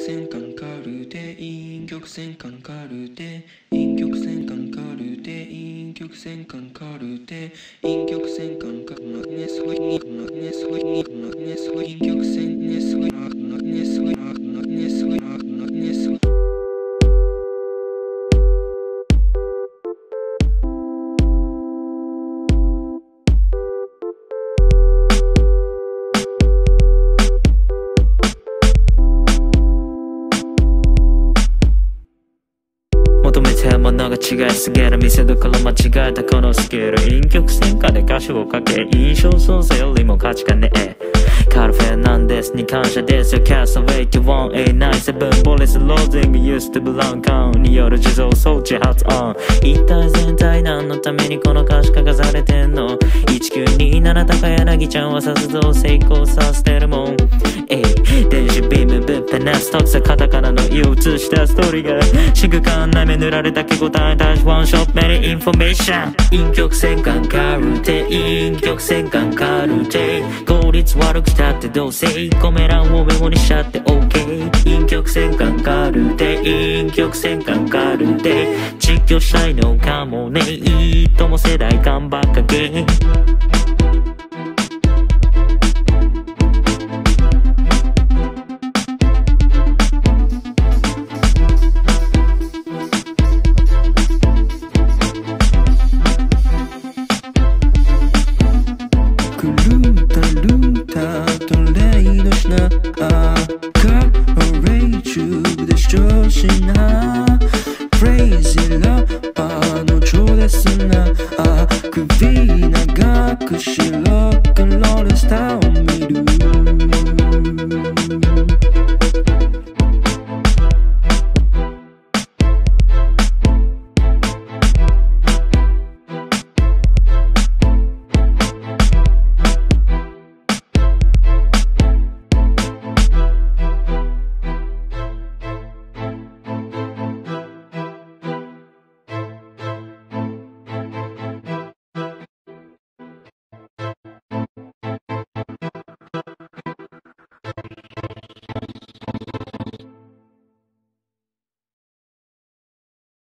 線感カルテ陰極線感カルテ陰極線感カルテ陰極線感カルテ陰極線感カルテネスホイニマネスホイニマネスホイ陰極線ネスホイマネスホイマネスホイマネスホイ求めてるものが違いすぎる見せどころ間違えたこのスキル陰極線下で歌詞をかけ印象操作よりも価値がねえカルフェナンデスに感謝ですよキャストウェイ1897ボリスローゼングユースとブラウンカウンによる自動装置発音一体全体何のためにこの歌詞書かされてんの1927高柳ちゃんは撮動成功させてるもん電子ビームぶっ放す特性カタカナの憂鬱したストーリーがシグ感内面塗られた気応え大事ワンショットメリーインフォメーション陰極線感カルテ陰極線感カルテ効率悪くたってどうせコメ欄をメモにしちゃって OK 陰極線感カルテ陰極線感カルテ実況したいのかもねいいとも世代間ばっかげ